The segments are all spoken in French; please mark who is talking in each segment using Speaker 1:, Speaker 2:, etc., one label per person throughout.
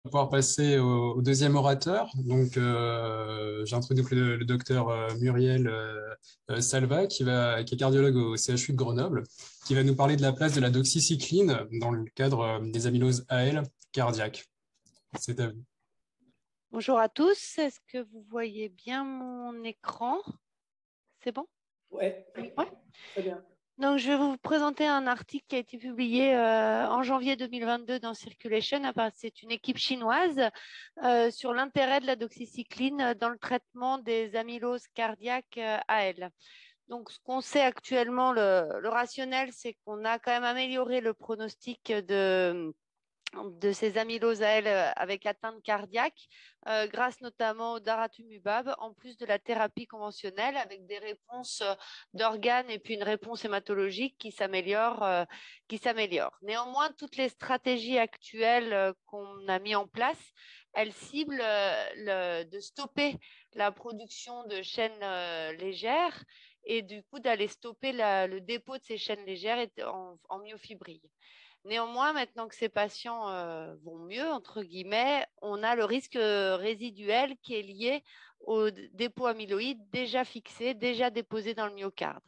Speaker 1: Pouvoir passer au deuxième orateur. Donc, j'introduis le docteur Muriel Salva, qui est cardiologue au CHU de Grenoble, qui va nous parler de la place de la doxycycline dans le cadre des amyloses AL cardiaques. C'est à vous.
Speaker 2: Bonjour à tous, est-ce que vous voyez bien mon écran? C'est bon?
Speaker 3: Ouais,
Speaker 2: Ouais.
Speaker 3: très bien.
Speaker 2: Donc, je vais vous présenter un article qui a été publié en janvier 2022 dans Circulation. C'est une équipe chinoise sur l'intérêt de la doxycycline dans le traitement des amyloses cardiaques AL. Donc, ce qu'on sait actuellement, le rationnel, c'est qu'on a quand même amélioré le pronostic de ces amyloses à elles avec atteinte cardiaque, grâce notamment au daratumumab, en plus de la thérapie conventionnelle, avec des réponses d'organes et puis une réponse hématologique qui s'améliore. Néanmoins, toutes les stratégies actuelles qu'on a mis en place, elles ciblent de stopper la production de chaînes légères et du coup d'aller stopper le dépôt de ces chaînes légères en myofibrille. Néanmoins, maintenant que ces patients vont mieux, entre guillemets, on a le risque résiduel qui est lié au dépôt amyloïde déjà fixé, déjà déposé dans le myocarde.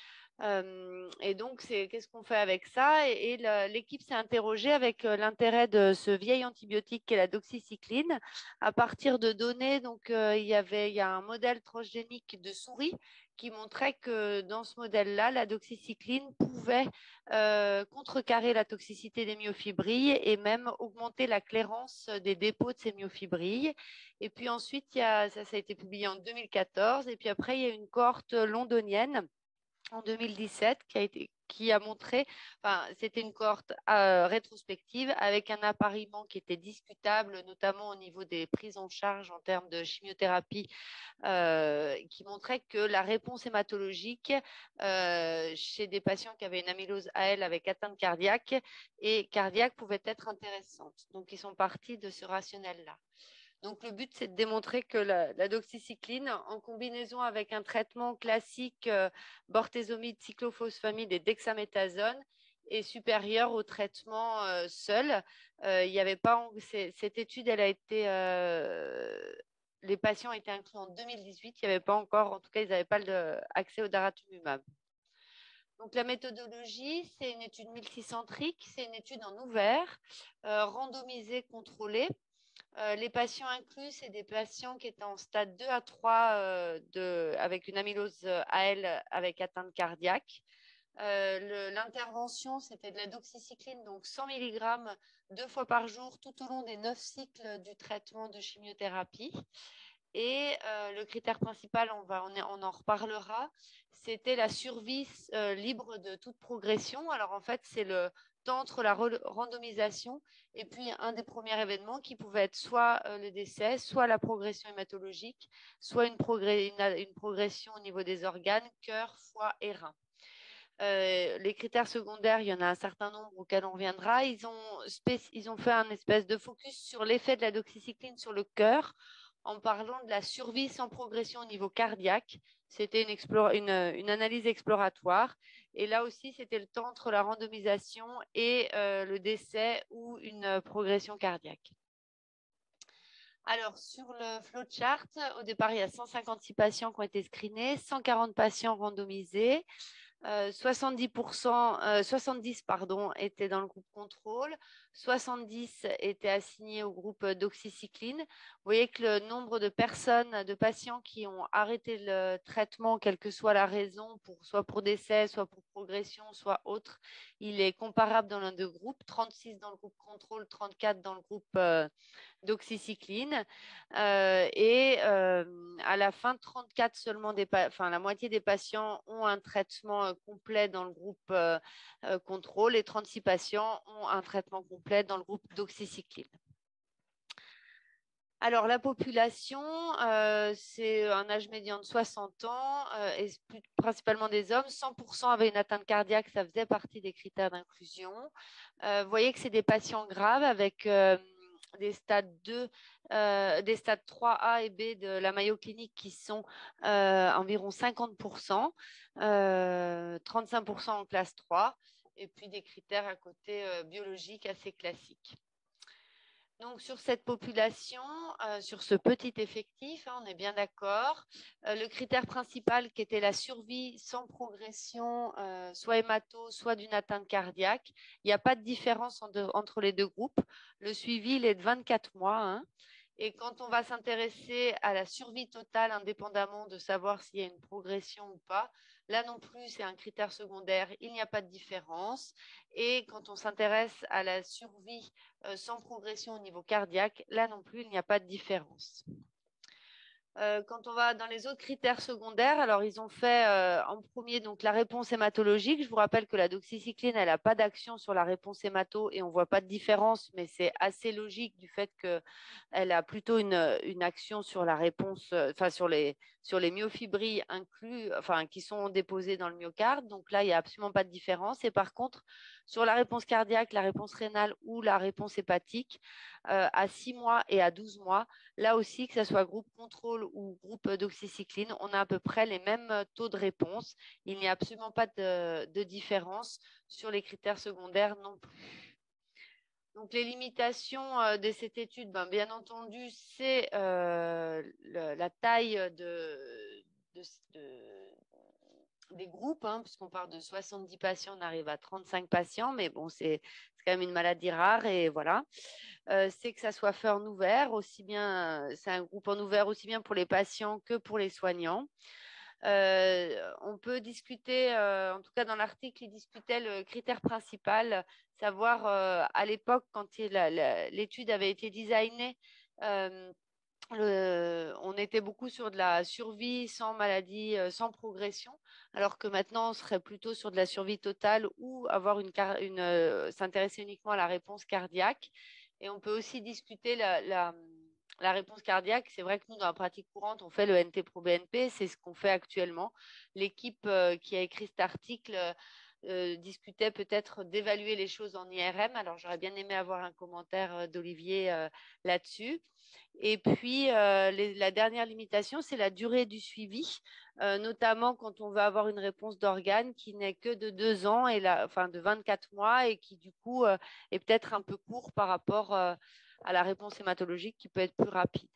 Speaker 2: Et donc, qu'est-ce qu'on fait avec ça? Et l'équipe s'est interrogée avec l'intérêt de ce vieil antibiotique qui est la doxycycline. À partir de données, donc il y a un modèle transgénique de souris qui montrait que dans ce modèle-là, la doxycycline pouvait contrecarrer la toxicité des myofibrilles et même augmenter la clairance des dépôts de ces myofibrilles. Et puis ensuite, ça a été publié en 2014. Et puis après, il y a une cohorte londonienne en 2017 qui a montré, enfin, c'était une cohorte rétrospective avec un appariement qui était discutable, notamment au niveau des prises en charge en termes de chimiothérapie, qui montrait que la réponse hématologique chez des patients qui avaient une amylose AL avec atteinte cardiaque pouvait être intéressante. Donc, ils sont partis de ce rationnel-là. Donc, le but, c'est de démontrer que la doxycycline, en combinaison avec un traitement classique, bortezomib, cyclophosphamide et dexaméthasone, est supérieur au traitement seul. Il y avait pas, cette étude, elle a été, les patients étaient inclus en 2018. Il n'y avait pas encore, en tout cas, ils n'avaient pas accès au daratumumab. Donc, la méthodologie, c'est une étude multicentrique, c'est une étude en ouvert, randomisée, contrôlée. Les patients inclus, c'est des patients qui étaient en stade 2 à 3 avec une amylose AL avec atteinte cardiaque. L'intervention, c'était de la doxycycline, donc 100 mg 2 fois par jour tout au long des 9 cycles du traitement de chimiothérapie. Et le critère principal, on en reparlera, c'était la survie libre de toute progression. Alors en fait, c'est le temps entre la randomisation et puis un des premiers événements qui pouvait être soit le décès, soit la progression hématologique, soit une progression au niveau des organes, cœur, foie et rein. Les critères secondaires, il y en a un certain nombre auxquels on reviendra. Ils ont fait un espèce de focus sur l'effet de la doxycycline sur le cœur en parlant de la survie sans progression au niveau cardiaque. C'était une analyse exploratoire. Et là aussi, c'était le temps entre la randomisation et le décès ou une progression cardiaque. Alors, sur le flowchart, au départ, il y a 156 patients qui ont été screenés, 140 patients randomisés. 70 étaient dans le groupe contrôle, 70 étaient assignés au groupe doxycycline. Vous voyez que le nombre de personnes, de patients qui ont arrêté le traitement, quelle que soit la raison, soit pour décès, soit pour progression, soit autre, il est comparable dans l'un des groupes, 36 dans le groupe contrôle, 34 dans le groupe doxycycline. À la fin, 34 seulement la moitié des patients ont un traitement complet dans le groupe contrôle et 36 patients ont un traitement complet dans le groupe doxycycline. Alors, la population, c'est un âge médian de 60 ans et principalement des hommes. 100% avaient une atteinte cardiaque, ça faisait partie des critères d'inclusion. Vous voyez que c'est des patients graves avec des stades 2, des stades 3A et B de la Mayo Clinique qui sont environ 50%, 35% en classe 3, et puis des critères à côté biologiques assez classiques. Donc, sur cette population, sur ce petit effectif, hein, on est bien d'accord. Le critère principal qui était la survie sans progression, soit hémato, soit d'une atteinte cardiaque, il n'y a pas de différence entre les deux groupes. Le suivi, il est de 24 mois. Hein. Et quand on va s'intéresser à la survie totale, indépendamment de savoir s'il y a une progression ou pas, là non plus, c'est un critère secondaire, il n'y a pas de différence. Et quand on s'intéresse à la survie sans progression au niveau cardiaque, là non plus, il n'y a pas de différence. Quand on va dans les autres critères secondaires, alors ils ont fait en premier donc la réponse hématologique. Je vous rappelle que la doxycycline, elle n'a pas d'action sur la réponse hémato et on ne voit pas de différence, mais c'est assez logique du fait qu'elle a plutôt une action sur la réponse, enfin sur les myofibrilles inclus, enfin qui sont déposées dans le myocarde. Donc là, il n'y a absolument pas de différence. Et par contre, sur la réponse cardiaque, la réponse rénale ou la réponse hépatique, à 6 mois et à 12 mois, là aussi, que ce soit groupe contrôle ou groupe d'oxycycline, on a à peu près les mêmes taux de réponse. Il n'y a absolument pas de différence sur les critères secondaires non plus. Donc, les limitations de cette étude, bien entendu, c'est la taille des groupes, hein, puisqu'on part de 70 patients, on arrive à 35 patients, mais bon, c'est quand même une maladie rare et voilà. C'est que ça soit fait en ouvert, aussi bien, c'est un groupe en ouvert aussi bien pour les patients que pour les soignants. On peut discuter, en tout cas dans l'article, il discutait le critère principal, savoir à l'époque, quand l'étude avait été designée, euh, on était beaucoup sur de la survie sans maladie, sans progression, alors que maintenant, on serait plutôt sur de la survie totale ou avoir s'intéresser uniquement à la réponse cardiaque. Et on peut aussi discuter la réponse cardiaque. C'est vrai que nous, dans la pratique courante, on fait le NT-proBNP, c'est ce qu'on fait actuellement. L'équipe qui a écrit cet article discutait peut-être d'évaluer les choses en IRM. Alors, j'aurais bien aimé avoir un commentaire d'Olivier là-dessus. Et puis, la dernière limitation, c'est la durée du suivi, notamment quand on veut avoir une réponse d'organe qui n'est que de 2 ans, enfin de 24 mois, et qui du coup est peut-être un peu court par rapport à la réponse hématologique qui peut être plus rapide.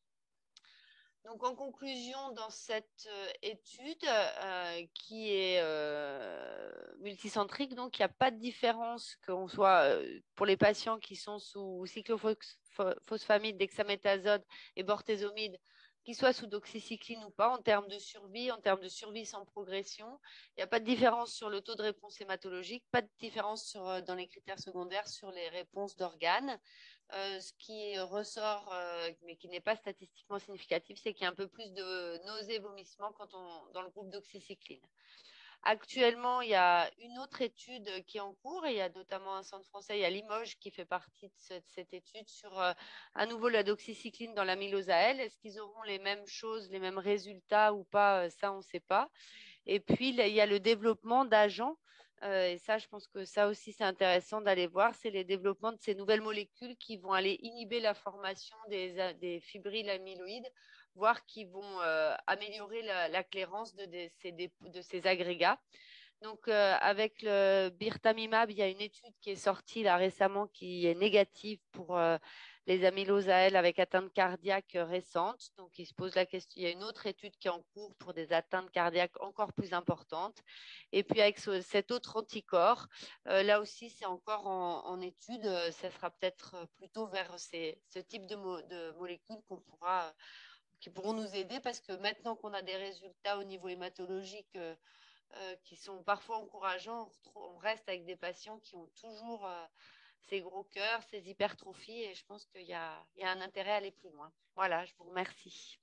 Speaker 2: Donc, en conclusion, dans cette étude qui est multicentrique, donc il n'y a pas de différence qu'on soit pour les patients qui sont sous cyclophosphamide, dexaméthasone et bortezomib, qu'ils soient sous doxycycline ou pas, en termes de survie sans progression. Il n'y a pas de différence sur le taux de réponse hématologique, pas de différence dans les critères secondaires sur les réponses d'organes. Ce qui ressort, mais qui n'est pas statistiquement significatif, c'est qu'il y a un peu plus de nausées, vomissements dans le groupe d'oxycycline. Actuellement, il y a une autre étude qui est en cours et il y a notamment un centre français, il y a Limoges qui fait partie de cette étude sur à nouveau la doxycycline dans l'amylose à L. Est-ce qu'ils auront les mêmes choses, les mêmes résultats ou pas? Ça, on ne sait pas. Et puis, il y a le développement d'agents. Et ça, je pense que ça aussi, c'est intéressant d'aller voir. C'est les développements de ces nouvelles molécules qui vont aller inhiber la formation des fibrilles amyloïdes, voire qui vont améliorer la clairance de ces agrégats. Donc, avec le birtamimab, il y a une étude qui est sortie là récemment qui est négative pour les amyloses à L avec atteinte cardiaque récente. Donc, il se pose la question. Il y a une autre étude qui est en cours pour des atteintes cardiaques encore plus importantes. Et puis, avec cet autre anticorps, là aussi, c'est encore en étude. Ça sera peut-être plutôt vers ce type de molécules qui pourront nous aider parce que maintenant qu'on a des résultats au niveau hématologique qui sont parfois encourageants. On reste avec des patients qui ont toujours ces gros cœurs, ces hypertrophies, et je pense qu'il y a un intérêt à aller plus loin. Voilà, je vous remercie.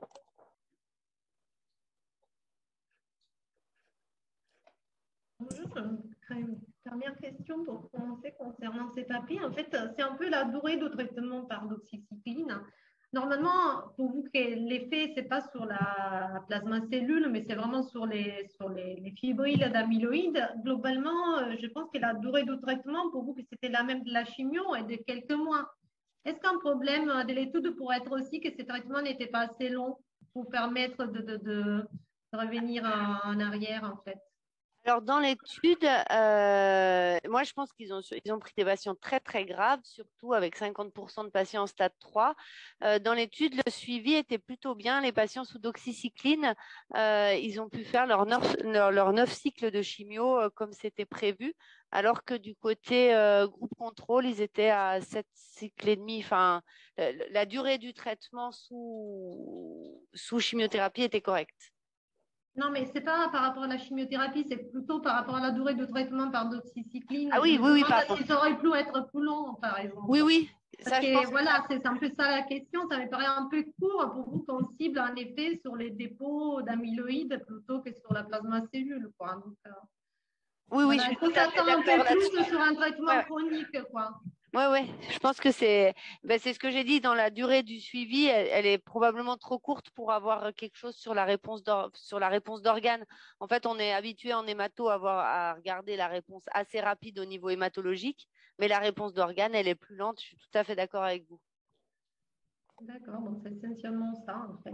Speaker 3: Bonjour, une dernière question pour commencer concernant ces papiers. En fait, c'est un peu la durée de traitement par doxycycline. Normalement, pour vous, l'effet, ce n'est pas sur la plasma cellule, mais c'est vraiment sur les fibrilles d'amyloïdes. Globalement, je pense que la durée de traitement, pour vous, que c'était la même de la chimio, est de quelques mois. Est-ce qu'un problème de l'étude pourrait être aussi que ces traitements n'étaient pas assez longs pour permettre de revenir en arrière, en fait?
Speaker 2: Alors, dans l'étude, moi, je pense ils ont pris des patients très, très graves, surtout avec 50% de patients en stade 3. Dans l'étude, le suivi était plutôt bien. Les patients sous doxycycline, ils ont pu faire leurs 9 cycles de chimio comme c'était prévu, alors que du côté groupe contrôle, ils étaient à 7 cycles et demi. Enfin, la durée du traitement sous chimiothérapie était correcte.
Speaker 3: Non, mais c'est pas par rapport à la chimiothérapie, c'est plutôt par rapport à la durée de traitement par doxycycline.
Speaker 2: Ah
Speaker 3: Je
Speaker 2: oui,
Speaker 3: me
Speaker 2: oui, oui,
Speaker 3: demande
Speaker 2: pardon.
Speaker 3: s'ils auraient pu être plus longs, par
Speaker 2: Oui,
Speaker 3: exemple.
Speaker 2: oui,
Speaker 3: Parce
Speaker 2: ça, je
Speaker 3: que
Speaker 2: pense que
Speaker 3: voilà, c'est un peu ça la question. Ça me paraît un peu court pour vous qu'on cible en effet sur les dépôts d'amyloïdes plutôt que sur la plasma cellule, quoi. Donc,
Speaker 2: oui, oui, je
Speaker 3: voilà,
Speaker 2: suis
Speaker 3: il
Speaker 2: tout
Speaker 3: faut
Speaker 2: à fait
Speaker 3: s'attendre un
Speaker 2: d'accord
Speaker 3: peu plus
Speaker 2: là-dessus.
Speaker 3: sur un
Speaker 2: Ouais,
Speaker 3: traitement chronique, quoi.
Speaker 2: ouais, ouais. Je pense que c'est ce que j'ai dit dans la durée du suivi. Elle est probablement trop courte pour avoir quelque chose sur sur la réponse d'organes. En fait, on est habitué en hémato à regarder la réponse assez rapide au niveau hématologique, mais la réponse d'organes, elle est plus lente. Je suis tout à fait d'accord avec vous.
Speaker 3: D'accord, donc c'est essentiellement ça, en fait.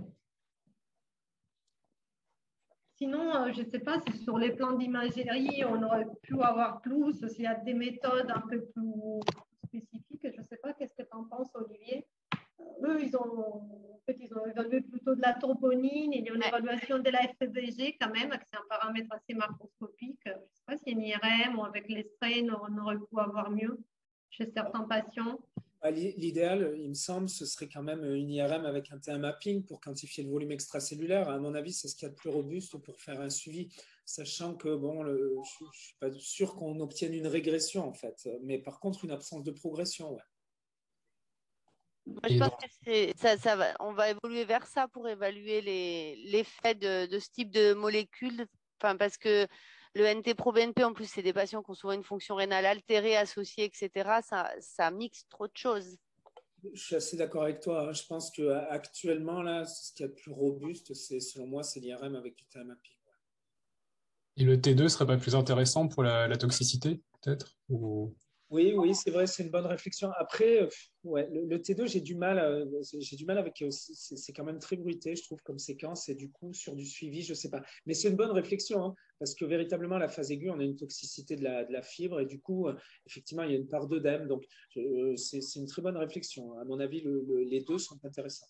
Speaker 3: Sinon, je ne sais pas si sur les plans d'imagerie, on aurait pu avoir plus, s'il y a des méthodes un peu plus spécifiques. Je ne sais pas, qu'est-ce que tu en penses, Olivier? Eux, ils ont évalué plutôt de la troponine, il y a une
Speaker 2: Ouais.
Speaker 3: évaluation de la FEVG quand même, que c'est un paramètre assez macroscopique. Je ne sais pas si une IRM ou avec les strains, on aurait pu avoir mieux chez certains patients.
Speaker 4: L'idéal, il me semble, ce serait quand même une IRM avec un TA mapping pour quantifier le volume extracellulaire. À mon avis, c'est ce qu'il y a de plus robuste pour faire un suivi, sachant que bon, je ne suis pas sûr qu'on obtienne une régression en fait, mais par contre une absence de progression. Ouais.
Speaker 2: Moi, je
Speaker 1: Et
Speaker 2: pense
Speaker 1: dans,
Speaker 2: que on va évoluer vers ça pour évaluer l'effet de ce type de molécules. Enfin, parce que le NT-proBNP, en plus, c'est des patients qui ont souvent une fonction rénale altérée, associée, etc. Ça mixe trop de choses.
Speaker 4: Je suis assez d'accord avec toi, hein. Je pense qu'actuellement, là, ce qu'il y a de plus robuste, selon moi, c'est l'IRM avec du TA mapping.
Speaker 1: et le T2 serait pas plus intéressant pour la toxicité, peut-être?
Speaker 4: Oui, oui, c'est vrai, c'est une bonne réflexion. Après, ouais, le T2, j'ai du mal avec. C'est quand même très bruité, je trouve, comme séquence, et du coup, sur du suivi, je sais pas. Mais c'est une bonne réflexion, hein, parce que véritablement, la phase aiguë, on a une toxicité de la fibre, et du coup, effectivement, il y a une part d'œdème. Donc, c'est une très bonne réflexion. À mon avis, les deux sont intéressants.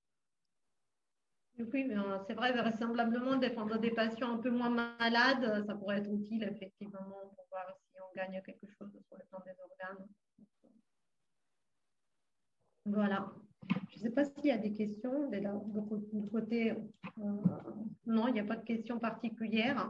Speaker 3: Oui, mais c'est vrai, vraisemblablement, défendre des patients un peu moins malades, ça pourrait être utile, effectivement, pour voir si on gagne quelque chose sur le plan des organes. Voilà. Je ne sais pas s'il y a des questions de côté. Non, il n'y a pas de questions particulières.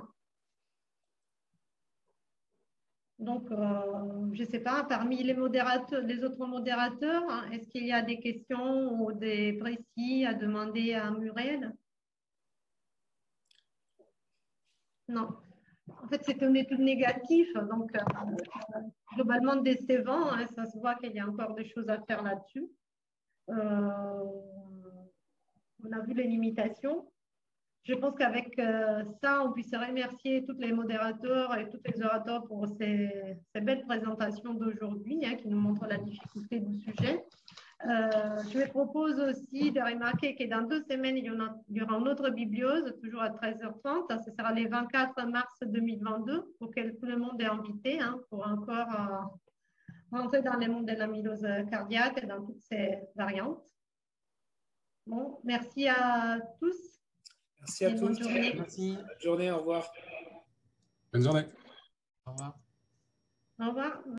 Speaker 3: Donc, je ne sais pas, parmi les modérateurs, les autres modérateurs, hein, est-ce qu'il y a des questions ou des précis à demander à Muriel? Non. En fait, c'est une étude négative, donc globalement décevant, hein, ça se voit qu'il y a encore des choses à faire là-dessus. On a vu les limitations. Je pense qu'avec ça, on puisse remercier tous les modérateurs et tous les orateurs pour ces belles présentations d'aujourd'hui, hein, qui nous montrent la difficulté du sujet. Je me propose aussi de remarquer que dans 2 semaines, il y aura une autre bibliose, toujours à 13h30. Ce sera le 24 mars 2022, auquel tout le monde est invité, hein, pour encore rentrer dans le monde de l'amylose cardiaque et dans toutes ses variantes. Bon, merci à tous
Speaker 4: Merci à
Speaker 3: et bonne
Speaker 4: tous.
Speaker 3: journée.
Speaker 5: Merci.
Speaker 4: Bonne journée, au revoir.
Speaker 1: Bonne journée.
Speaker 5: Au revoir.
Speaker 3: Au revoir.